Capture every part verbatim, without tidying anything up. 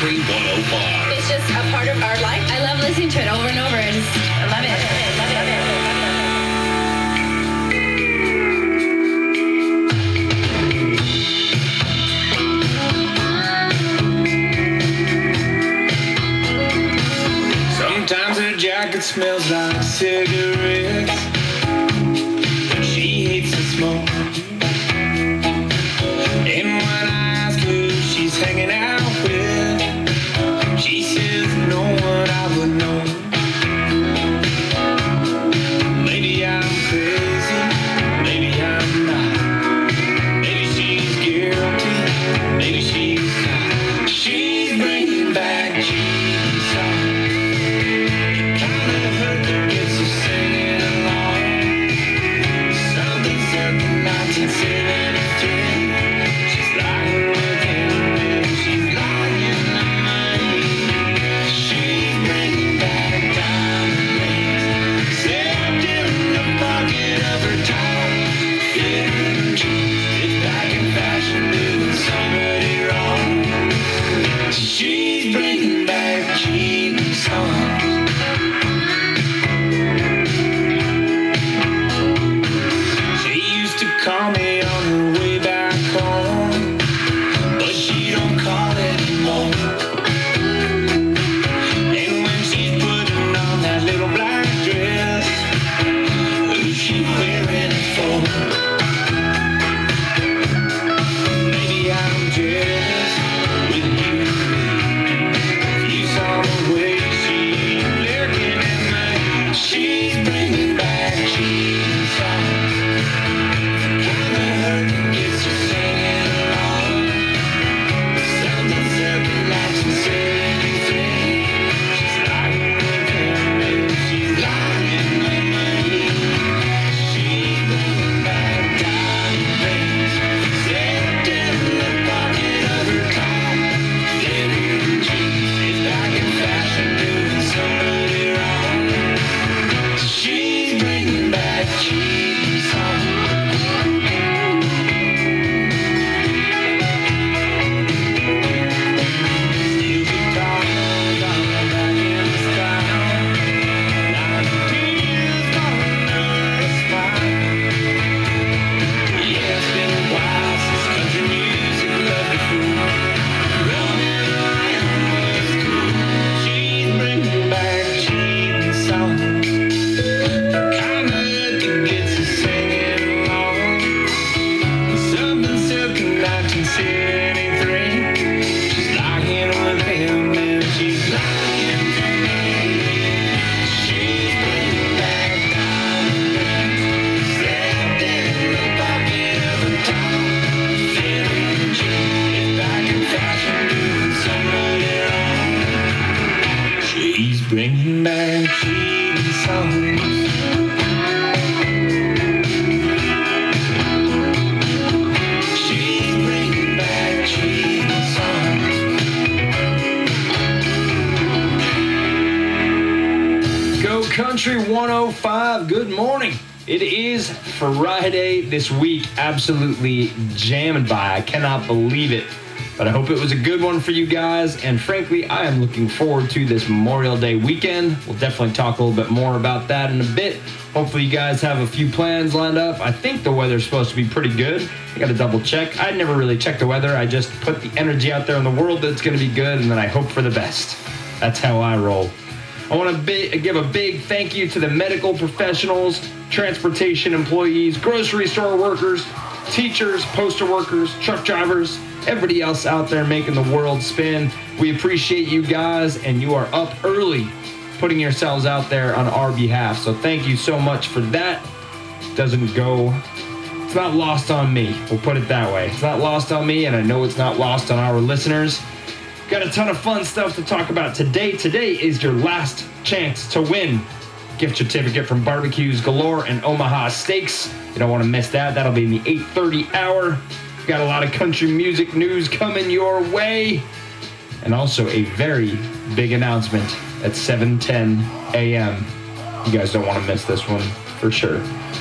Country one oh five. It's just a part of our life. I love listening to it over and over. I just I love it. Love it. Love it. Love it. Sometimes her jacket smells like cigarettes, but she hates the smoke. And when I ask her who she's hanging out with, she says no one I would know. Maybe I'm crazy, maybe I'm not. Maybe she's guilty, maybe she's not. She's bringing back Cheatin Songs. Call me on her way back home, but she don't call anymore. And when she's putting on that little black dress, who's she wearing it for? Maybe I'm jealous with you. If you saw the way she's looking at me, she's bringing back Cheatin Songs. Bringing back Cheatin Songs. She's bringing back Cheatin Songs. Go Country one oh five, good morning. It is Friday this week, absolutely jamming by. I cannot believe it. But I hope it was a good one for you guys, and frankly, I am looking forward to this Memorial Day weekend. We'll definitely talk a little bit more about that in a bit. Hopefully you guys have a few plans lined up. I think the weather's supposed to be pretty good. I got to double check. I never really check the weather. I just put the energy out there in the world that it's going to be good, and then I hope for the best. That's how I roll. I want to bi- give a big thank you to the medical professionals, transportation employees, grocery store workers, teachers, postal workers, truck drivers, everybody else out there making the world spin. We appreciate you guys, and you are up early putting yourselves out there on our behalf. So thank you so much for that. Doesn't go, it's not lost on me. We'll put it that way. It's not lost on me, and I know it's not lost on our listeners. Got a ton of fun stuff to talk about today. Today is your last chance to win. Gift certificate from Barbecues Galore and Omaha Steaks. You don't want to miss that. That'll be in the eight thirty hour. Got a lot of country music news coming your way. And also a very big announcement at seven ten a.m. You guys don't want to miss this one for sure.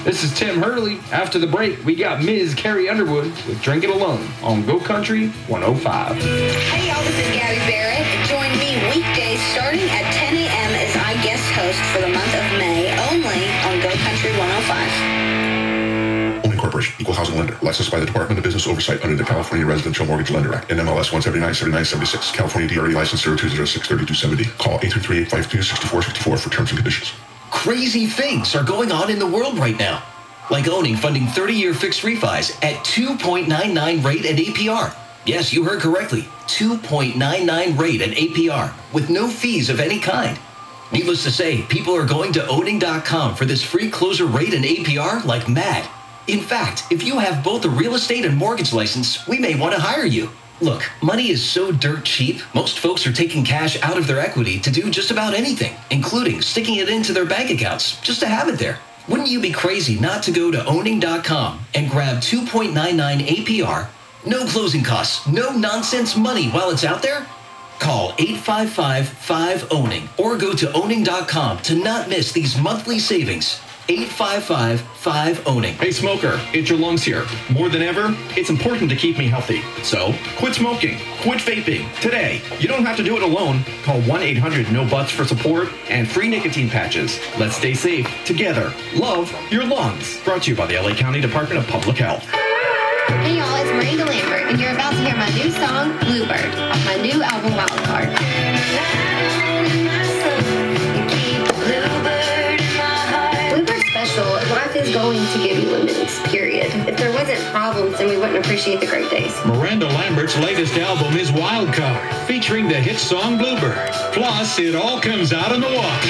This is Tim Hurley. After the break, we got Miz Carrie Underwood with Drink It Alone on Go Country one oh five. Hey y'all, this is Gabby Barrett. Join me weekdays starting at ten a.m. as I guest host for the month of May, only on Go Country one oh five. Only Corporation, Equal Housing Lender, licensed by the Department of Business Oversight under the California Residential Mortgage Lender Act, N M L S one seventy-nine seventy-nine seventy-six, California D R E license zero two zero six three two seventy. Call eight three three, eight five two, six four six four for terms and conditions. Crazy things are going on in the world right now, like owning funding thirty-year fixed refis at two point nine nine rate and A P R. Yes, you heard correctly, two point nine nine rate and A P R with no fees of any kind. Needless to say, people are going to owning dot com for this free closer rate and A P R like mad. In fact, if you have both a real estate and mortgage license, we may want to hire you. Look, money is so dirt cheap, most folks are taking cash out of their equity to do just about anything, including sticking it into their bank accounts just to have it there. Wouldn't you be crazy not to go to owning dot com and grab two point nine nine A P R, no closing costs, no nonsense money while it's out there? Call eight five five, five, owning or go to owning dot com to not miss these monthly savings. eight five five, five, owning. Hey smoker, it's your lungs here. More than ever, it's important to keep me healthy. So, quit smoking, quit vaping, today. You don't have to do it alone. Call one eight hundred, no butts for support and free nicotine patches. Let's stay safe, together. Love your lungs. Brought to you by the L A County Department of Public Health. Hey y'all, it's Miranda Lambert, and you're about to hear my new song, Bluebird, off my new album, Wildcard. Bluebird's special. Life is going to give you lemons, period. If there wasn't problems, then we wouldn't appreciate the great days. Miranda Lambert's latest album is Wildcard, featuring the hit song Bluebird. Plus, it all comes out in the wash.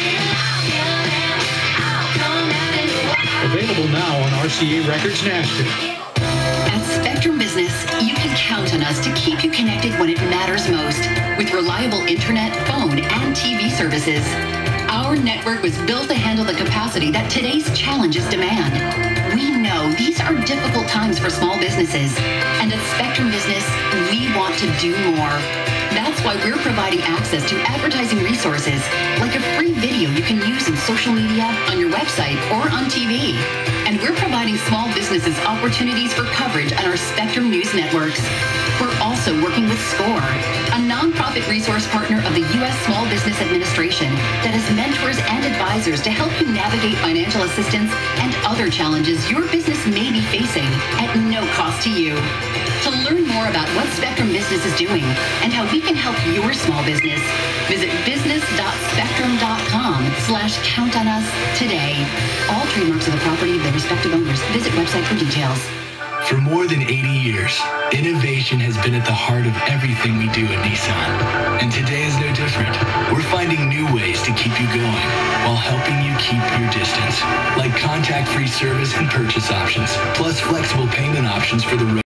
Available now on R C A Records Nashville. At Spectrum Business, you can count on us to keep you connected when it matters most with reliable internet, phone, and T V services. Our network was built to handle the capacity that today's challenges demand. We know these are difficult times for small businesses, and at Spectrum Business, we want to do more. That's why we're providing access to advertising resources, like a free video you can use in social media, on your website, or on T V. And we're providing small businesses opportunities for coverage on our Spectrum News networks. We're also working with SCORE, a nonprofit resource partner of the U S Small Business Administration that has mentors and advisors to help you navigate financial assistance and other challenges your business may be facing at no cost to you. To learn more about what Spectrum Business is doing and how we can help your small business, visit business.spectrum.com slash count on us today. All trademarks are the property of their respective owners. Visit website for details. For more than eighty years, innovation has been at the heart of everything we do at Nissan. And today is no different. We're finding new ways to keep you going while helping you keep your distance, like contact-free service and purchase options, plus flexible payment options for the road.